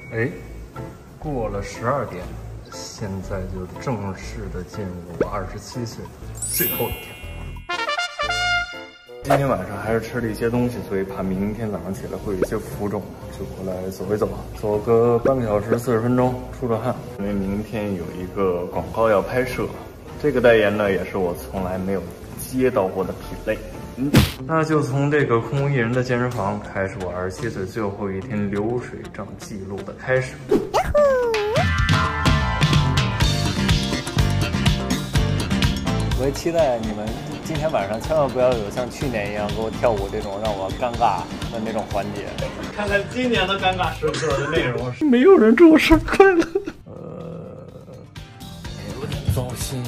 哎，过了12点，现在就正式的进入27岁的最后一天。今天晚上还是吃了一些东西，所以怕明天早上起来会有一些浮肿，就过来走一走，走个半个小时40分钟，出出汗。因为明天有一个广告要拍摄，这个代言呢也是我从来没有接到过的品类。那就从这个空无一人的健身房开始我27岁最后一天流水账记录的开始。 我也期待你们今天晚上千万不要有像去年一样给我跳舞这种让我尴尬的那种环节。 看看今年的尴尬时刻的内容是没有人祝我生日快乐。有点糟心。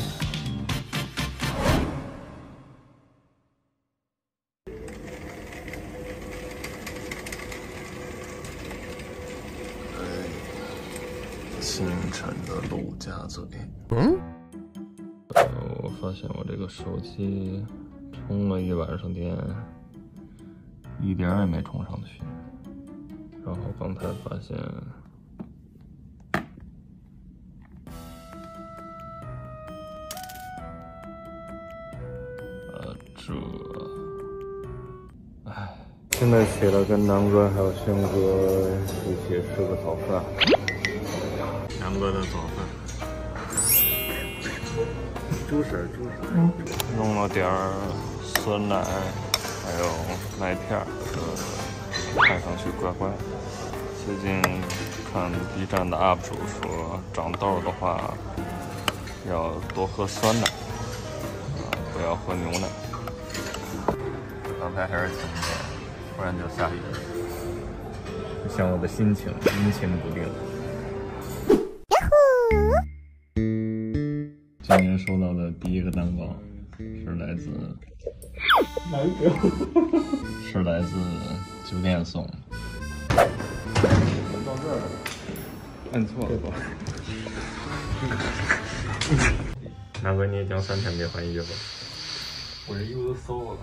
清晨的陆家嘴。我发现我这个手机充了一晚上电，一点也没充上去。然后刚才发现，现在起来跟南哥还有轩哥一起吃个早饭。南哥的早饭，猪食，弄了点儿酸奶，还有麦片儿，看上去怪怪的。最近看 B 站的 UP 主说，长痘的话要多喝酸奶，不要喝牛奶。刚才还是晴天，突然就下雨了，像我的心情阴晴不定。今年收到的第一个蛋糕是来自哪个？是来自酒店送的。到这儿了，按错了。南哥，你已经3天没换衣服了。我这衣服都馊了。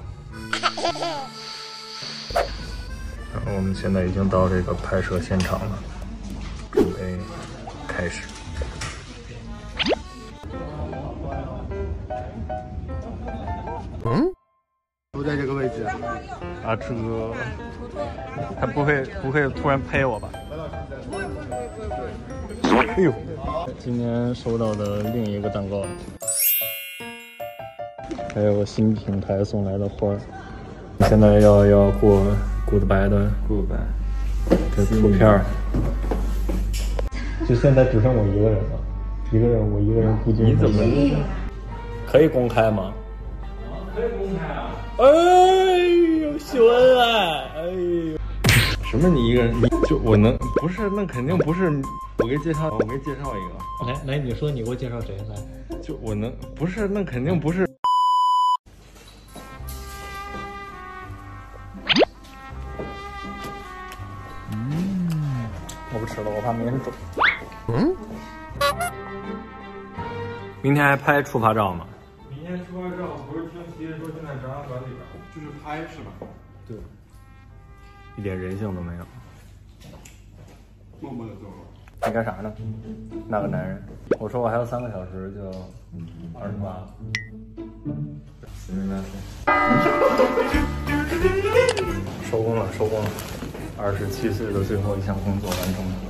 然后我们现在已经到这个拍摄现场了，准备开始。不在这个位置啊，这个他不会突然拍我吧？哎呦，今年收到的另一个蛋糕，还有新平台送来的花儿。现在要过 goodbye 的 goodbye 这图片儿，就现在只剩我一个人了，我一个人孤军。你怎么可以公开吗？可以公开啊！哎呦，秀恩爱！哎呦，什么你一个人？你就我能不是？那肯定不是。我给你介绍一个。 来，你说你给我介绍谁来？ 就我能不是？那肯定不是。我不吃了，我怕明天肿。明天还拍出发照吗？ 明天出发照不是听齐说现在展览馆里边就是拍是吧？ 对，一点人性都没有。 默默的走了。 你干啥呢？那个男人，我说我还有3个小时就28。收工了，27岁的最后一项工作完成了。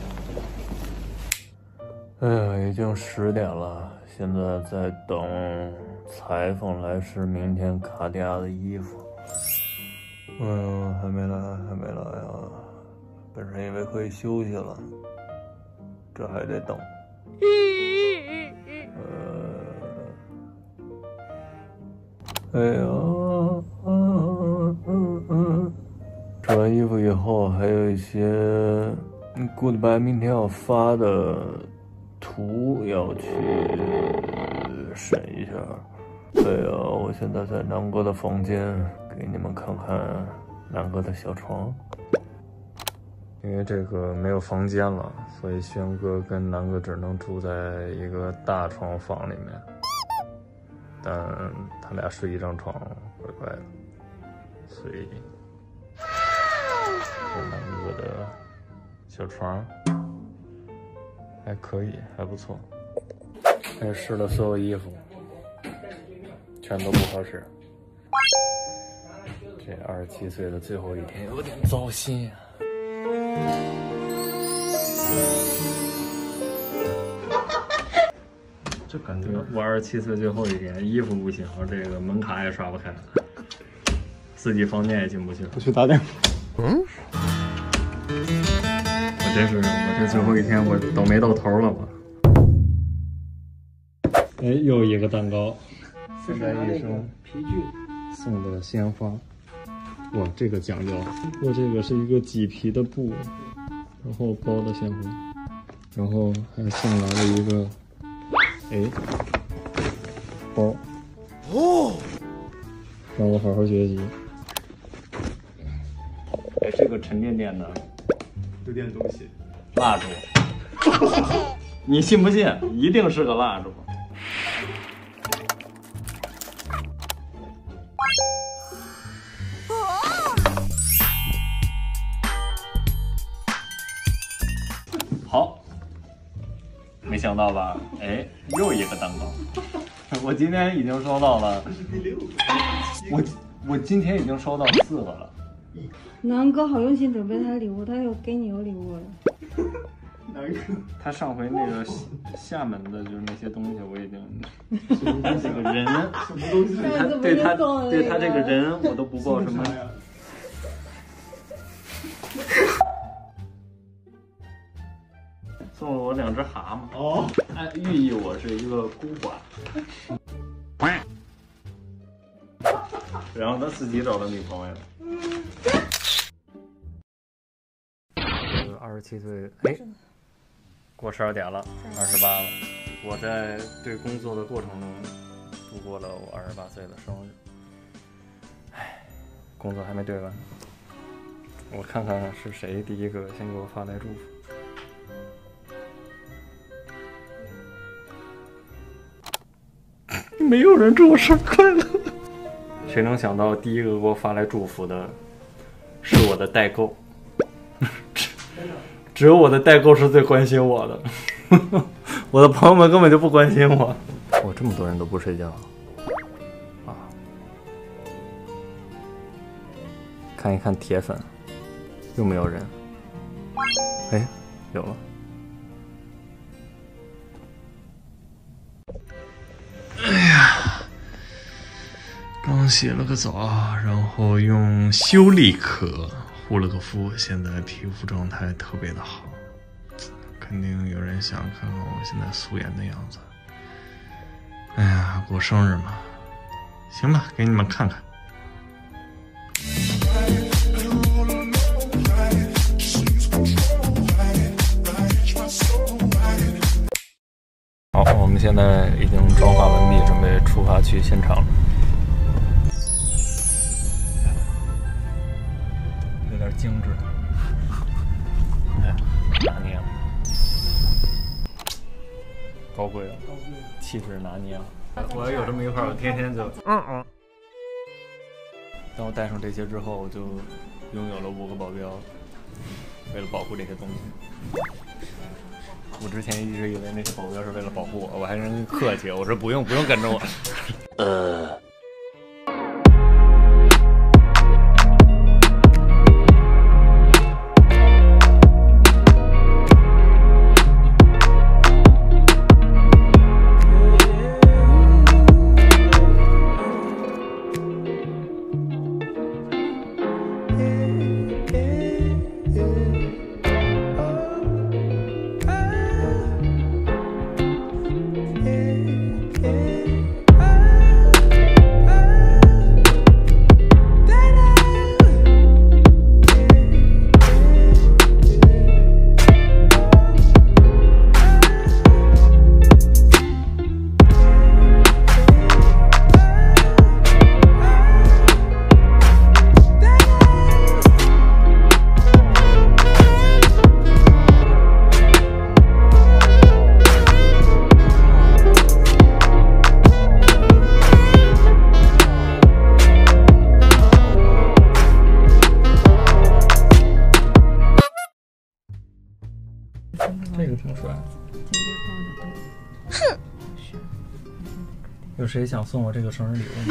哎呀，已经10点了，现在在等裁缝来试明天卡地亚的衣服。哎呦，还没来呀！本身以为可以休息了，这还得等。哎呀，试完衣服以后，还有一些 goodbye 明天要发的图要去审一下。对呀，我现在在南哥的房间，给你们看看南哥的小床。因为这个没有房间了，所以轩哥跟南哥只能住在一个大床房里面。但他俩睡一张床，怪怪的，所以是南哥的小床。 还可以，还不错。还试了所有衣服，全都不合适。这27岁的最后一天有点糟心啊。这感觉我27岁最后一天，衣服不行，这个门卡也刷不开，自己房间也进不去。 我去打电话。 我这最后一天我都没到头了吧？哎，又一个蛋糕，现代医生皮具送的鲜花，哇，这个讲究。我这个是一个麂皮的布，然后包的鲜花，然后还送来了一个，哎，包。哦，让我好好学习。哎，这个沉甸甸的。 有点东西， 蜡烛，你信不信？一定是个蜡烛。好，没想到吧？哎，又一个蛋糕。我今天已经收到了，我今天已经收到4个了。 南哥好用心准备他的礼物，他又给你有礼物了。 他上回那个厦门的，就是那些东西，我已经这个人什么东西，对他这个人，我都不抱什么。送了我2只蛤蟆哦，寓意我是一个孤寡。然后他自己找的女朋友。27岁，哎，过12点了，28了。我在对工作的过程中度过了我28岁的生日。哎，工作还没对完，我看看是谁第一个先给我发来祝福。没有人祝我生日快乐。谁能想到第一个给我发来祝福的是我的代购？只有我的代购是最关心我的，我的朋友们根本就不关心我。我这么多人都不睡觉啊！看一看铁粉，又没有人。哎，有了。哎呀，刚洗了个澡，然后用修丽可护了个肤，现在皮肤状态特别的好，肯定有人想看看我现在素颜的样子。哎呀，过生日嘛，行吧，给你们看看。好，我们现在已经妆发完毕，准备出发去现场了。有点精致，哎，拿捏了，高贵了，气质拿捏了。我要有这么一块，我天天就当我戴上这些之后，我就拥有了5个保镖，为了保护这些东西。我之前一直以为那些保镖是为了保护我，我还真客气，我说不用跟着我。这个挺帅。 有谁想送我这个生日礼物吗？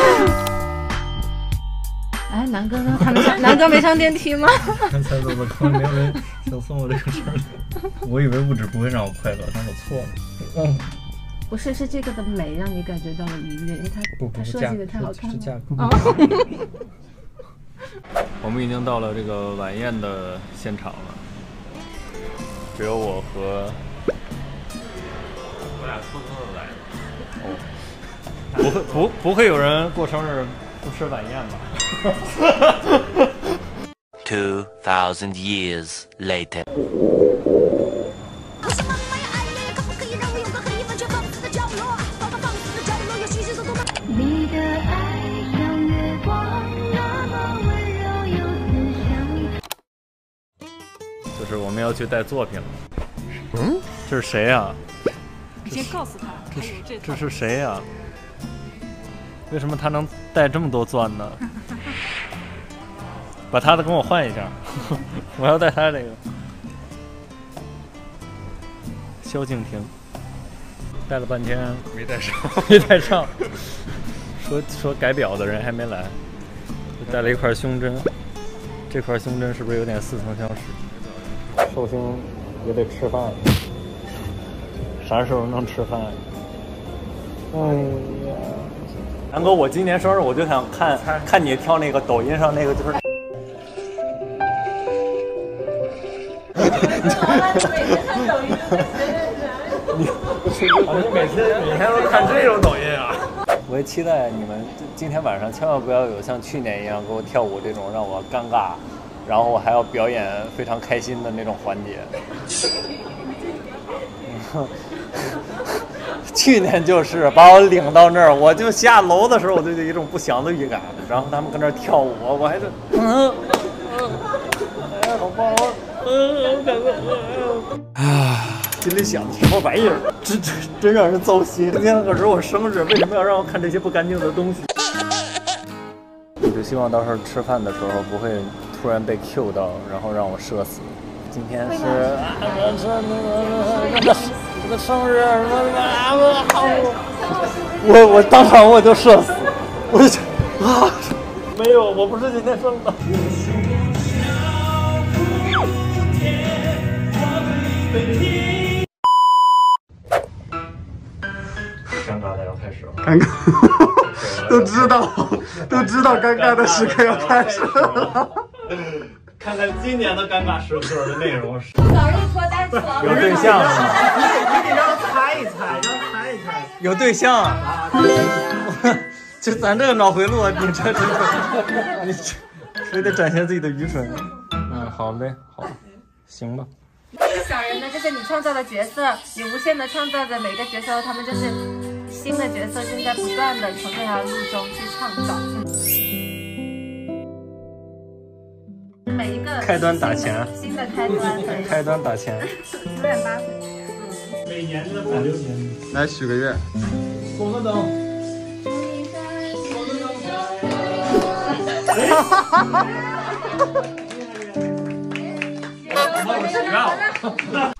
哎，南哥呢？南哥没上电梯吗？ 刚才走的坑，没有人想送我这个生日礼物。我以为物质不会让我快乐，但我错了。 不是，是这个的美让你感觉到了愉悦，因为它设计的太好看了。 是价格。我们已经到了这个晚宴的现场了，只有我和我俩偷偷的来。哦，不会有人过生日不吃晚宴吧 ？2000 years later。 你的爱像月光，那么温柔又慈祥。 就是我们要去带作品了。嗯，这是谁呀？ 你先告诉他， 这是谁呀？为什么他能带这么多钻呢？把他的跟我换一下，我要带他这个。萧敬腾带了半天没带上，没带上。说改表的人还没来，就带了一块胸针。这块胸针是不是有点似曾相识？寿星也得吃饭，啥时候能吃饭？哎呀！南哥，我今年生日我就想看你跳那个抖音上那个就是。你每天都看这种抖音啊？我也期待你们今天晚上千万不要有像去年一样给我跳舞这种让我尴尬，然后我还要表演非常开心的那种环节。去年就是把我领到那儿，我就下楼的时候我就有一种不祥的预感，然后他们跟那儿跳舞，我还是哎，好棒啊！心里想什么玩意儿？真让人糟心。今天可是我生日，为什么要让我看这些不干净的东西？我就希望到时候吃饭的时候不会突然被 Q 到，然后让我社死。今天是我的生日，我当场我就社死，我就啊，没有，我不是今天生的。尴尬的要开始了， 尴尬，都知道尴尬的时刻要开始了。 看看今年的尴尬时刻的内容是。 早日脱单去了。 有对象了。 你得让猜一猜， 有对象。就咱这个脑回路，你这你非得展现自己的愚蠢。嗯，好嘞，好，行吧。 小人呢，就是你创造的角色，你无限的创造着每个角色，他们就是新的角色，正在不断的从这条路中去创造。每一个开端打钱， 新的开端， 开端打钱 9点8分。 每年的5、6年， 来许个愿。 拱个灯。我许愿了。